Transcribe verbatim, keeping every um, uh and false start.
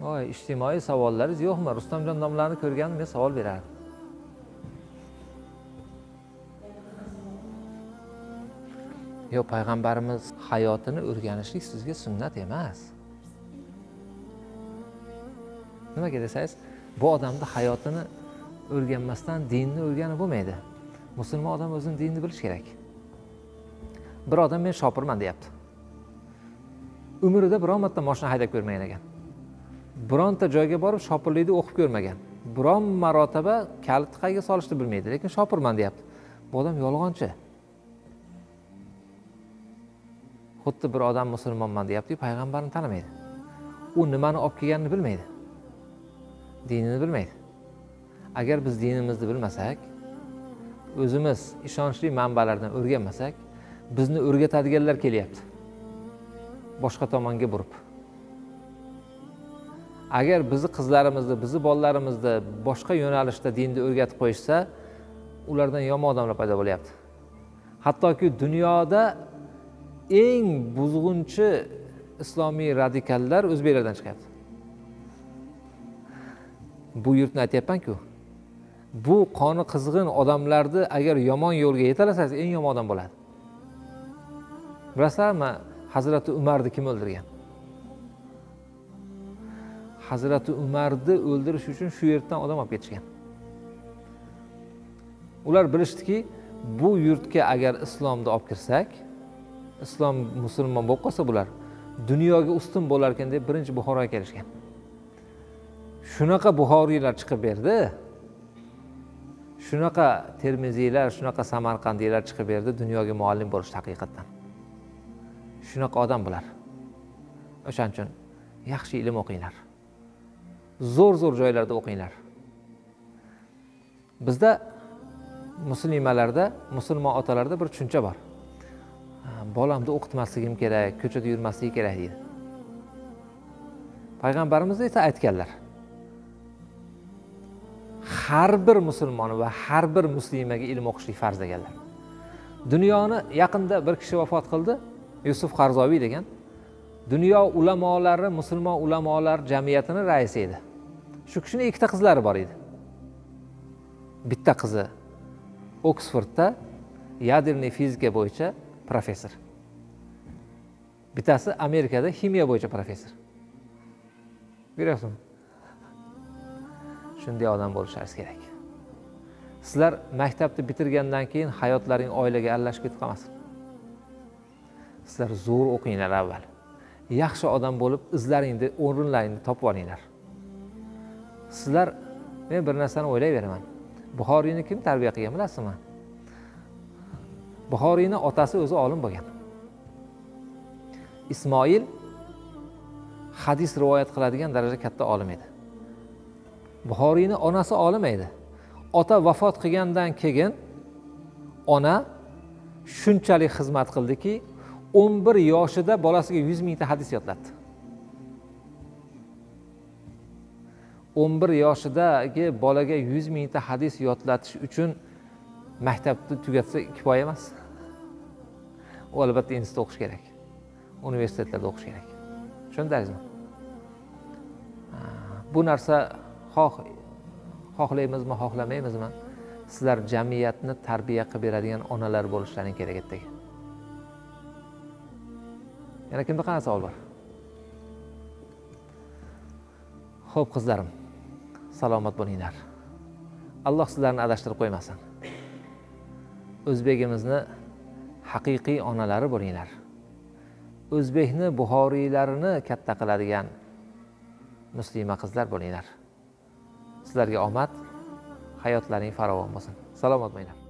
Voy, ijtimoiy savollaringiz yo'qmi? Rustamjon domlarini ko'rganim men savol berardim. Yo'q, payg'ambarimiz hayotini o'rganishlik sizga sunnat emas. Nimaga desangiz, bu odamning hayotini o'rganmasdan dinni o'rganib bo'lmaydi. Musulmon odam o'zining dinini bilish kerak. Bir odam men shopirman deyapti. Umrida biron marta mashina haydab ko'rmagan ekan. Bironta joyga borib shopirlikni o'qib ko'rmagan. Biron marotaba kalitni qayerga solishni bilmaydi, lekin shopirman deyapti. Bu odam yolg'onchi. Xuddi bir odam musulmonman deyapti, payg'ambarni tanimaydi. U nimani olib kelganini bilmaydi. Dinini bilmaydi. Agar biz dinimizni bilmasak, o'zimiz ishonchli manbalardan o'rganmasak, bizni o'rgatadiganlar kelyapti. Boshqa tomonga burib. Agar bizni qizlarimizni, bizni bolalarimizni boshqa yo'nalishda dinni o'rgatib qo'yishsa, ulardan yomon odamlar paydo bo'lyapti. Hattoki dunyoda eng buzg'unchi islomiy radikallar o'zbeklardan chiqyapti. Bu yurtni aytyapman-ku. Bu qoni qizg'in odamlarni agar yomon yo'lga yetalasangiz, eng yomon odam bo'ladi. Bilasizlarmi, Hazrati Umarni kim o'ldirgan? Hazrati Umarni o'ldirish uchun shu yerdan odam olib ketishgan. Ular bilishdiki, bu yurtga agar islomni olib kirsak, islom musulmon bo'lib qolsa, bular dunyoga ustun bo'lar ekan deb birinchi Buxoroga kelishgan. Shunaqa buxoriylar chiqib berdi. Shunaqa termiziylar, shunaqa samarqandiylar chiqib berdi, dunyoga muallim bo'lish haqiqatan. Shunaqa odam bular. O'shaning uchun yaxshi ilm o'qinglar. Zo'r-zo'r joylarda o'qinglar. Bizda muslimalarda, musulmon otalarda bir tushuncha bor. Bolamni o'qitmasligim kerak, ko'chada yurmasligi kerak deydi. Payg'ambarimiz esa aytganlar. Har bir musulmon va har bir muslimaga ilm o'qishlik farz deganlar. Dunyoni yaqinda bir kishi vafot qildi, Yusuf Qarzoviy degan. Dunyo ulamolari, musulmon ulamolar jamiyatining raisi edi. Shu kishining ikkita qizlari bor edi. Bitta qizi Oksfordda yadерный fizika bo'yicha professor. Bittasi Amerikada ximiya bo'yicha professor. Ko'ryapsizmi? Shunday odam bo'lishingiz kerak. Sizlar maktabni bitirgandan keyin hayotlaring oilaga aralashib ketib qolmasin. Sizlar zo'r o'qinglar avval. Yaxshi odam bo'lib, izlaringni, o'rinlaringni topib olinglar. Sizlar, men bir narsani o'ylayveraman. Buxoriyni kim tarbiya qilgan bilasizmi? Buxoriyni otasi o'zi olim bo'lgan. Ismoil hadis rivoyat qiladigan darajada katta olim edi. Buxoriyni onasi olim edi. Ota vafot qilgandan keyin ona shunchalik xizmat qildiki, o'n bir yoshida bolasiga yuz mingta hadis yodlatdi. o'n bir yoshidagi bolaga yuz mingta hadis yodlatish uchun maktabni tugatsa kifoya emas. U albatta institutda o'qish kerak. Universitetlarda o'qish kerak. Tushundingizmi? Bu narsa xoh xohlaymizmi, xohlamaymizmi? Sizlar jamiyatni tarbiya qilib beradigan onalar bo'lishlaring kerak edi. Yana kimda qanaqa savol bor? Xo'p, qizlarim, salomat bo'linglar. Alloh sizlarni adashtirib qo'ymasin. O'zbegimizni haqiqiy onalari bo'linglar. O'zbekni buxoriylarini katta qiladigan muslima qizlar bo'linglar. Sizlarga omad, hayotlaring farovon bo'lsin. Salomat bo'linglar.